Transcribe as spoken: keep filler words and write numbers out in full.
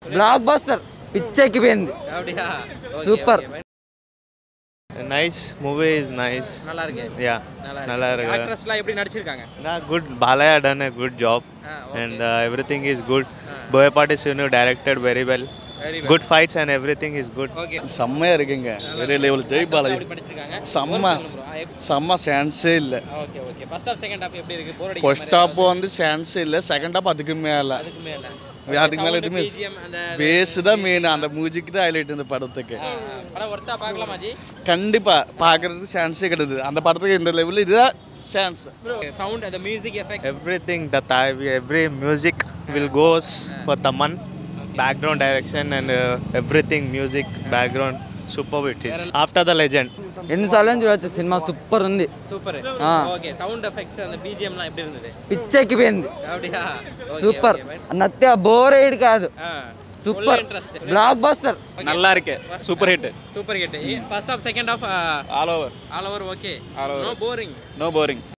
Block buster పిచ్చెక్కిపోయింది super Nice movie is nice. நல்லா இருக்கு. Yeah. நல்லா இருக்கு. ஆக்ட்ரஸ்லாம் எப்படி நடிச்சிருக்காங்க? Nah, good. Balaya done a good job. Ah, okay. And uh, everything is good. Boyapati Sinu directed very well. Very well. Good fights and everything is good. Okay. செம்மையா இருக்குங்க. வேற level Jai Balaji. எப்படி நடிச்சிருக்காங்க? செம்ம செம்ம சான்ஸே இல்ல. Okay okay. First half second half எப்படி இருக்கு? போர் அடிக்குது. ஃபர்ஸ்ட் ஹாஃப் வந்து சான்ஸே இல்ல. செகண்ட் ஹாஃப் அதுக்கு மேல. அதுக்கு மேல. அதுக்கு மேல எதுமே பேஸ் தான் மெயின். அந்த மியூசிக் தான் ஹைலைட் இந்த படத்துக்கு. படம் ஒர்த்தா பார்க்கலாமா ஜி? கண்டிப்பா பார்க்கிறதுக்கு சான்ஸே கிடையாது. அந்த படத்துக்கு இந்த லெவல் இதுதான் சான்ஸ். சவுண்ட் அந்த music effect Everything that I, every music will goes for Taman. Background direction and uh, everything music background super it is. After the legend. ఎన్నిసార్లు చూడొచ్చు సినిమా సూపర్ ఉంది சூப்பர். ஓகே சவுண்ட் எஃபெக்ட்ஸ் அந்த பிஜிஎம்லாம் எப்படி இருந்தது? పిచ్చెక్కిపోయింది அப்படியா? సూపర్ నత్తే బోర్ ఎయిడ్ కాదు సూపర్ బ్లాక్ బస్టర్ நல்லா இருக்கு super hit super hit. First half second half all over all over okay. No boring no boring